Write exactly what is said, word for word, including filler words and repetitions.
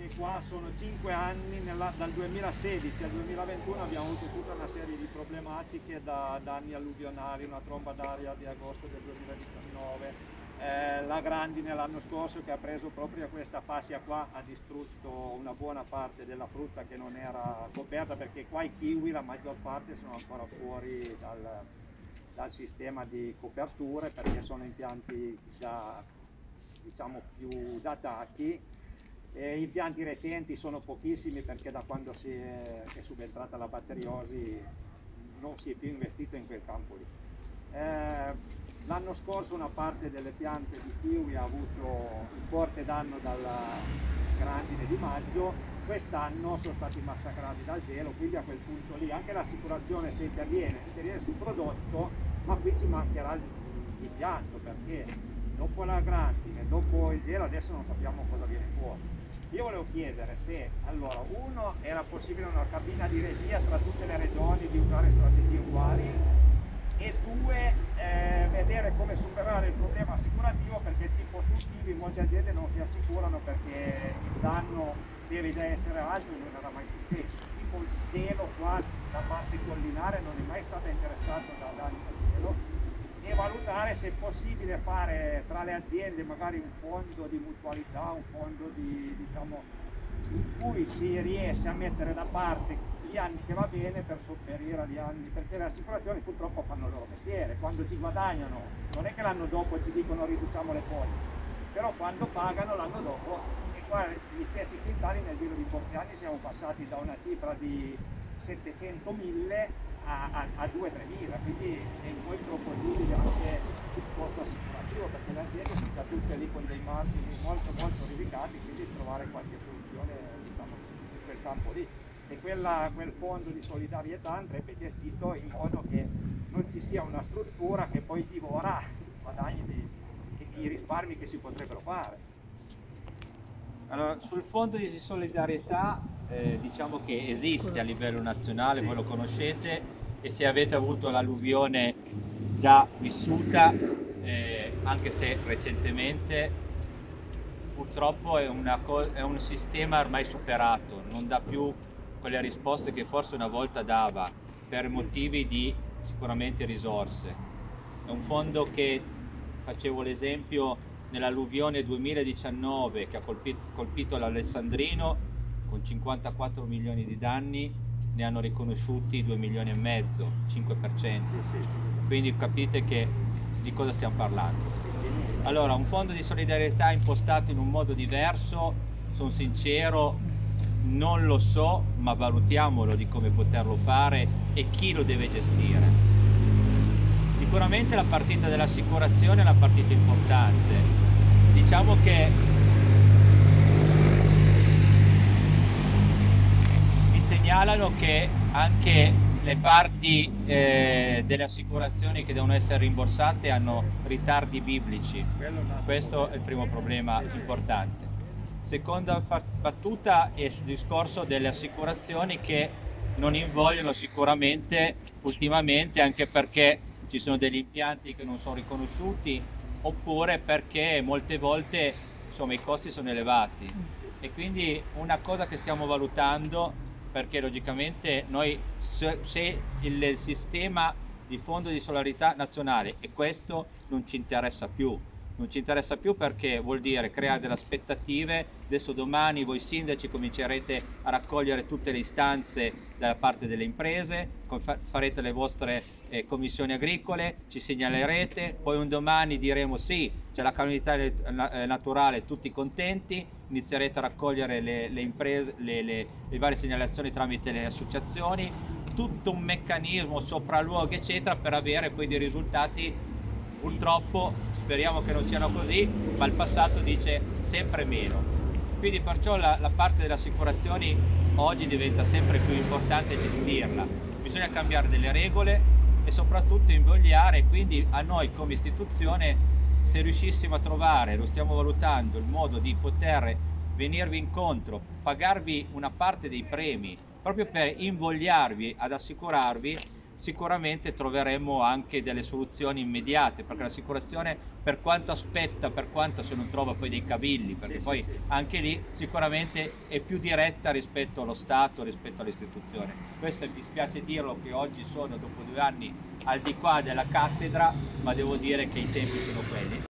qua sono cinque anni, nella, dal duemilasedici al duemilaventuno abbiamo avuto tutta una serie di problematiche, da danni alluvionali, una tromba d'aria di agosto del duemiladiciannove, eh, la grandine l'anno scorso che ha preso proprio questa fascia qua, ha distrutto una buona parte della frutta che non era coperta, perché qua i kiwi la maggior parte sono ancora fuori dal, dal sistema di coperture, perché sono impianti già, diciamo, più datati. E impianti recenti sono pochissimi, perché da quando si è, è subentrata la batteriosi non si è più investito in quel campo lì. Eh, l'anno scorso una parte delle piante di kiwi ha avuto un forte danno dalla grandine di maggio, quest'anno sono stati massacrati dal gelo, quindi a quel punto lì anche l'assicurazione, se interviene, interviene sul prodotto, ma qui ci mancherà l'impianto, perché dopo la grandine, dopo il gelo, adesso non sappiamo cosa viene fuori. Io volevo chiedere se, allora, uno, era possibile una cabina di regia tra tutte le regioni, di usare strategie uguali, e due, eh, vedere come superare il problema assicurativo, perché tipo sul kiwi molte aziende non si assicurano perché il danno deve già essere alto e non era mai successo. Tipo il gelo qua, la parte collinare non è mai stata interessata da danni da gelo, e valutare se è possibile fare tra le aziende magari un fondo di mutualità, un fondo di, diciamo, in cui si riesce a mettere da parte gli anni che va bene per sopperire agli anni, perché le assicurazioni purtroppo fanno il loro mestiere, quando ci guadagnano non è che l'anno dopo ci dicono riduciamo le polizze, però quando pagano l'anno dopo, e qua gli stessi quintali nel giro di pochi anni siamo passati da una cifra di settecento mille a, a, a due tre mila, quindi è un po' improponibile anche il costo assicurativo, perché le aziende sono già tutte lì con dei margini molto molto risicati, quindi trovare qualche soluzione, diciamo, in quel campo lì. E quella, quel fondo di solidarietà andrebbe gestito in modo che non ci sia una struttura che poi divora i guadagni e i risparmi che si potrebbero fare. Allora, sul fondo di solidarietà eh, diciamo che esiste a livello nazionale, Sì. voi lo conoscete, e se avete avuto l'alluvione già vissuta, eh, anche se recentemente, purtroppo è, una co- è un sistema ormai superato, non dà più quelle risposte che forse una volta dava, per motivi di sicuramente risorse. È un fondo che, facevo l'esempio, nell'alluvione duemiladiciannove che ha colpito, colpito l'Alessandrino con cinquantaquattro milioni di danni, ne hanno riconosciuti due milioni e mezzo, cinque per cento. Sì, sì, Quindi capite che di cosa stiamo parlando. sì. Allora, un fondo di solidarietà impostato in un modo diverso, sono sincero, non lo so, ma valutiamolo di come poterlo fare e chi lo deve gestire. Sicuramente la partita dell'assicurazione è una partita importante. Diciamo che mi segnalano che anche le parti eh, delle assicurazioni che devono essere rimborsate hanno ritardi biblici. Questo è il primo problema importante. Seconda battuta è sul discorso delle assicurazioni che non invogliono sicuramente ultimamente, anche perché ci sono degli impianti che non sono riconosciuti, oppure perché molte volte insomma, i costi sono elevati. E quindi una cosa che stiamo valutando, perché logicamente noi se, se il sistema di fondo di solidarietà nazionale e questo non ci interessa più, non ci interessa più perché vuol dire creare delle aspettative. Adesso domani voi sindaci comincerete a raccogliere tutte le istanze da parte delle imprese, farete le vostre eh, commissioni agricole, ci segnalerete, poi un domani diremo sì, c'è la calamità naturale, tutti contenti, inizierete a raccogliere le, le, imprese, le, le, le varie segnalazioni tramite le associazioni, tutto un meccanismo sopralluoghi eccetera per avere poi dei risultati. Purtroppo speriamo che non siano così, ma il passato dice sempre meno. Quindi perciò la, la parte delle assicurazioni oggi diventa sempre più importante gestirla. Bisogna cambiare delle regole e soprattutto invogliare, quindi a noi come istituzione, se riuscissimo a trovare, lo stiamo valutando, il modo di poter venirvi incontro, pagarvi una parte dei premi, proprio per invogliarvi ad assicurarvi, sicuramente troveremo anche delle soluzioni immediate, perché l'assicurazione per quanto aspetta, per quanto se non trova poi dei cavilli, perché Sì, poi sì, sì. anche lì sicuramente è più diretta rispetto allo Stato, rispetto all'istituzione. Questo mi dispiace dirlo, che oggi sono dopo due anni al di qua della cattedra, ma devo dire che i tempi sono quelli.